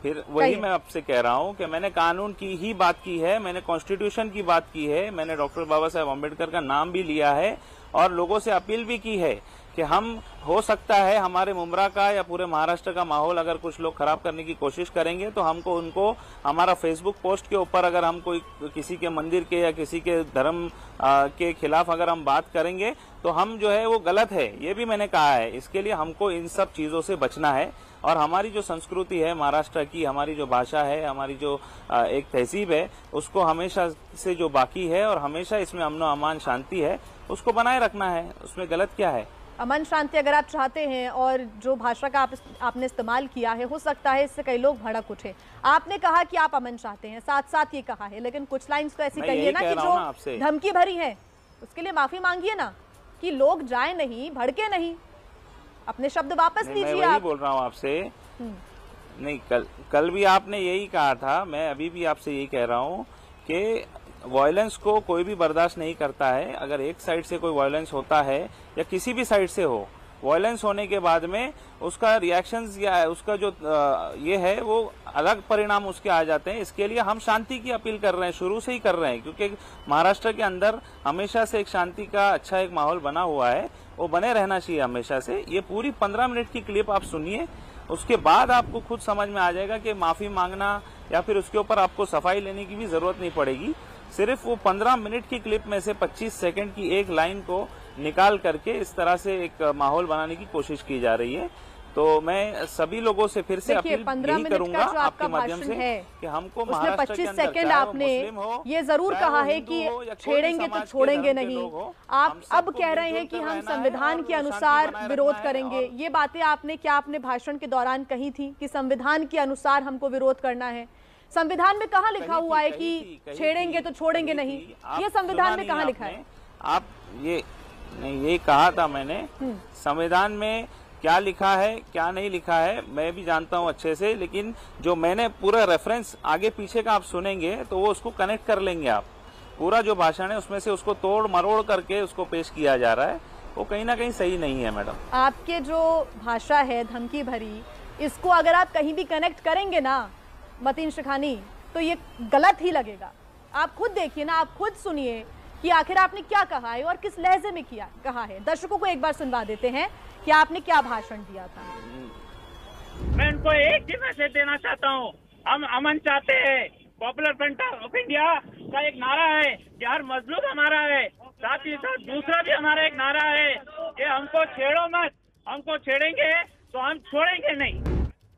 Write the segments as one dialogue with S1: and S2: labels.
S1: फिर वही मैं आपसे कह रहा हूँ कि मैंने कानून की ही बात की है, मैंने कॉन्स्टिट्यूशन की बात की है, मैंने डॉक्टर बाबा साहेब अम्बेडकर का नाम भी लिया है और लोगों से अपील भी की है कि हम हो सकता है हमारे मुमरा का या पूरे महाराष्ट्र का माहौल अगर कुछ लोग खराब करने की कोशिश करेंगे तो हमको उनको हमारा फेसबुक पोस्ट के ऊपर अगर हम कोई किसी के मंदिर के या किसी के धर्म के खिलाफ अगर हम बात करेंगे तो हम जो है वो गलत है, ये भी मैंने कहा है। इसके लिए हमको इन सब चीजों से बचना है और हमारी जो संस्कृति है महाराष्ट्र की, हमारी जो भाषा है, हमारी जो एक तहजीब है, उसको हमेशा से जो बाकी है और हमेशा इसमें अमन अमान शांति है उसको बनाए रखना है। उसमें गलत क्या है?
S2: अमन शांति अगर आप चाहते हैं और जो भाषा का आपने इस्तेमाल किया है, हो सकता है इससे कई लोग भड़क उठे। आपने कहा कि आप अमन चाहते हैं, साथ साथ ये कहा है, लेकिन कुछ लाइंस तो ऐसी कही है ना कि जो धमकी भरी है, उसके लिए माफी मांगिए ना कि लोग जाए नहीं, भड़के नहीं, अपने शब्द वापस लीजिए।
S1: आप बोल रहा हूँ आपसे नहीं, कल भी आपने यही कहा था, मैं अभी भी आपसे यही कह रहा हूँ कि वायलेंस को कोई भी बर्दाश्त नहीं करता है। अगर एक साइड से कोई वायलेंस होता है या किसी भी साइड से हो, वायलेंस होने के बाद में उसका रिएक्शंस या उसका जो ये है वो अलग परिणाम उसके आ जाते हैं। इसके लिए हम शांति की अपील कर रहे हैं, शुरू से ही कर रहे हैं, क्योंकि महाराष्ट्र के अंदर हमेशा से एक शांति का अच्छा एक माहौल बना हुआ है, वो बने रहना चाहिए हमेशा से। ये पूरी 15 मिनट की क्लिप आप सुनिए, उसके बाद आपको खुद समझ में आ जाएगा कि माफी मांगना या फिर उसके ऊपर आपको सफाई लेने की भी जरूरत नहीं पड़ेगी। सिर्फ वो 15 मिनट की क्लिप में से 25 सेकंड की एक लाइन को निकाल करके इस तरह से एक माहौल बनाने की कोशिश की जा रही है। तो मैं सभी लोगों से फिर से अपील यही करूंगा आपके माध्यम से कि हमको महाराष्ट्र के अंदर
S2: 25 सेकंड आपने ये जरूर कहा है कि छेड़ेंगे तो छोड़ेंगे नहीं। आप अब कह रहे हैं कि हम संविधान के अनुसार विरोध करेंगे। ये बातें आपने क्या अपने भाषण के दौरान कही थी कि संविधान के अनुसार हमको विरोध करना है? संविधान में कहाँ लिखा हुआ है कि छेड़ेंगे तो छोड़ेंगे नहीं? ये संविधान में कहाँ लिखा है?
S1: आप ये कहा था मैंने, संविधान में क्या लिखा है क्या नहीं लिखा है मैं भी जानता हूं अच्छे से, लेकिन जो मैंने पूरा रेफरेंस आगे पीछे का आप सुनेंगे तो वो उसको कनेक्ट कर लेंगे आप। पूरा जो भाषण है उसमें से उसको तोड़ मरोड़ करके उसको पेश किया जा रहा है, वो कहीं ना कहीं सही नहीं है। मैडम,
S2: आपके जो भाषा है धमकी भरी, इसको अगर आप कहीं भी कनेक्ट करेंगे ना मतीन शिखानी, तो ये गलत ही लगेगा। आप खुद देखिए ना, आप खुद सुनिए कि आखिर आपने क्या कहा है और किस लहजे में कहा है। दर्शकों को एक बार सुनवा देते हैं कि आपने क्या भाषण दिया था।
S3: मैं उनको एक ही मैसेज देना चाहता हूँ, हम अमन चाहते हैं। पॉपुलर फ्रंट ऑफ इंडिया का एक नारा है कि हर मजलूम हमारा है, साथ ही साथ दूसरा भी हमारा एक नारा है कि हमको छेड़ो मत, हमको छेड़ेंगे तो हम छोड़ेंगे नहीं।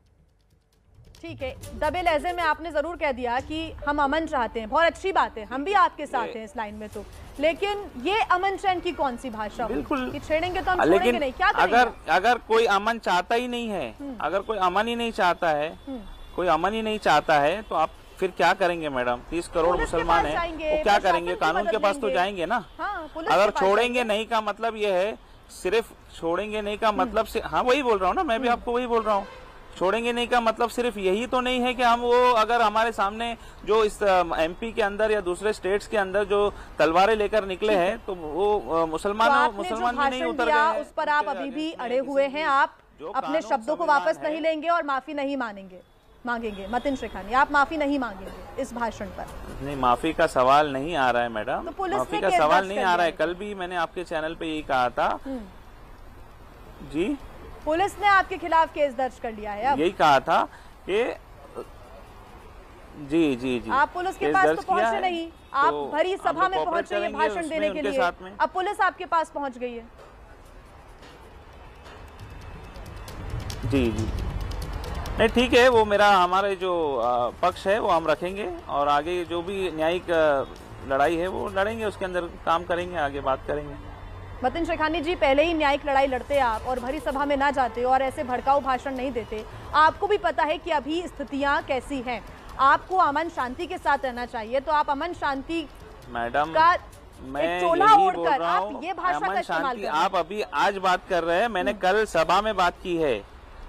S2: ठीक है, दबे लहजे में आपने जरूर कह दिया कि हम अमन चाहते हैं, बहुत अच्छी बात है, हम भी आपके साथ हैं इस लाइन में। तो लेकिन ये अमन चैन की कौन सी भाषा
S1: बिल्कुल
S2: कि छेड़ेंगे तो हम छोड़ेंगे नहीं? क्या
S1: करेंगे? अगर कोई अमन चाहता ही नहीं है, अगर कोई अमन ही नहीं चाहता है, कोई अमन ही नहीं चाहता है तो आप फिर क्या करेंगे मैडम? 30 करोड़ मुसलमान है, वो क्या करेंगे? कानून के पास तो जाएंगे ना। अगर छोड़ेंगे नहीं का मतलब ये है, सिर्फ छोड़ेंगे नहीं का मतलब से, हाँ वही बोल रहा हूँ ना, मैं भी आपको वही बोल रहा हूँ। छोड़ेंगे नहीं का मतलब सिर्फ यही तो नहीं है कि हम वो अगर हमारे सामने जो इस एमपी के अंदर या दूसरे स्टेट्स के अंदर जो तलवारें लेकर निकले हैं तो वो मुसलमान भी नहीं उतर गए,
S2: उस पर आप अभी भी अड़े हुए हैं। आप अपने शब्दों को वापस नहीं लेंगे और माफी नहीं मांगेंगे। मतीन शिखानी, आप माफी नहीं मांगेंगे इस भाषण पर?
S1: नहीं, माफी का सवाल नहीं आ रहा है मैडम, माफी का सवाल नहीं आ रहा है। कल भी मैंने आपके चैनल पे यही कहा था जी,
S2: पुलिस ने आपके खिलाफ केस दर्ज कर लिया है। अब
S1: यही कहा था कि जी
S2: आप पुलिस के पास तो पहुंचे नहीं, आप भरी सभा में पहुंचे ये भाषण देने के लिए, अब पुलिस आपके पास पहुंच गई है।
S1: जी नहीं, ठीक है, वो हमारे जो पक्ष है वो हम रखेंगे और आगे जो भी न्यायिक लड़ाई है वो लड़ेंगे, उसके अंदर काम करेंगे, आगे बात करेंगे।
S2: मतीन शिखानी जी, पहले ही न्यायिक लड़ाई लड़ते आप और भरी सभा में ना जाते और ऐसे भड़काऊ भाषण नहीं देते। आपको भी पता है कि अभी स्थितियां कैसी हैं, आपको अमन शांति के साथ रहना चाहिए, तो आप अमन शांति
S1: मैडम
S2: का
S1: मैं
S2: चोला ओढ़कर आप ये भाषा का इस्तेमाल कर रहे हैं।
S1: आप अभी आज बात कर रहे हैं, मैंने कल सभा में बात की है,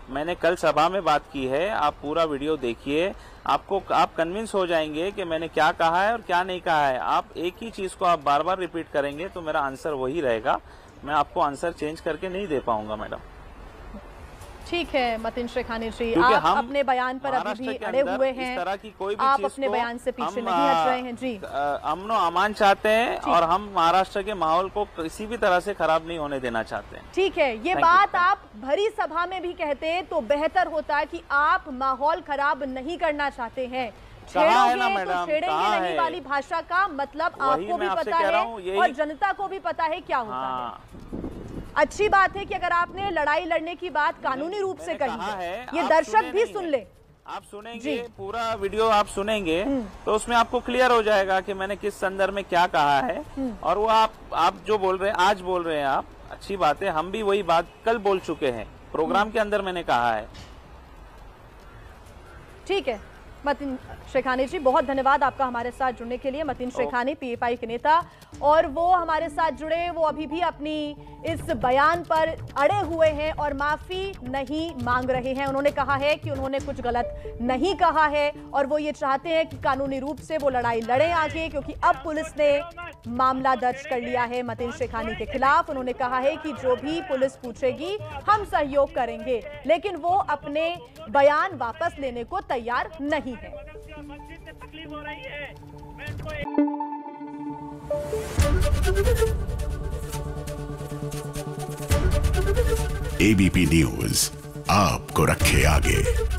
S1: आप पूरा वीडियो देखिए, आप कन्विंस हो जाएंगे कि मैंने क्या कहा है और क्या नहीं कहा है। आप एक ही चीज को आप बार बार रिपीट करेंगे तो मेरा आंसर वही रहेगा, मैं आपको आंसर चेंज करके नहीं दे पाऊंगा मैडम।
S2: ठीक है मतीन शेखानी जी, आप अपने बयान पर अभी भी अड़े हुए हैं,
S1: तरह की कोई भी
S2: आप अपने बयान से पीछे नहीं हट रहे हैं। जी,
S1: अमनो अमान चाहते हैं और हम महाराष्ट्र के माहौल को किसी भी तरह से खराब नहीं होने देना चाहते हैं।
S2: ठीक है, ये बात आप भरी सभा में भी कहते तो बेहतर होता कि आप माहौल खराब नहीं करना चाहते हैं। छेड़ोगे तो छेड़ेंगे नहीं वाली भाषा का मतलब आपको भी पता है और जनता को भी पता है क्या होता है। अच्छी बात है कि अगर आपने लड़ाई लड़ने की बात कानूनी रूप से कही है, ये दर्शक भी सुन ले।
S1: आप सुनेंगे पूरा वीडियो, आप सुनेंगे तो उसमें आपको क्लियर हो जाएगा कि मैंने किस संदर्भ में क्या कहा है। और वो आप जो बोल रहे हैं, आज बोल रहे हैं आप, अच्छी बात है। हम भी वही बात कल बोल चुके हैं, प्रोग्राम के अंदर मैंने कहा है।
S2: ठीक है मतीन शेखानी जी, बहुत धन्यवाद आपका हमारे साथ जुड़ने के लिए। मतीन शेखानी पीएफआई के नेता, और वो हमारे साथ जुड़े, वो अभी भी अपनी इस बयान पर अड़े हुए हैं और माफी नहीं मांग रहे हैं। उन्होंने कहा है कि उन्होंने कुछ गलत नहीं कहा है और वो ये चाहते हैं कि कानूनी रूप से वो लड़ाई लड़ें आगे, क्योंकि अब पुलिस ने मामला दर्ज कर लिया है मतीन शेखानी के खिलाफ। उन्होंने कहा है कि जो भी पुलिस पूछेगी हम सहयोग करेंगे, लेकिन वो अपने बयान वापस लेने को तैयार नहीं है। तकलीफ हो रही है,
S4: एबीपी न्यूज आपको रखे आगे।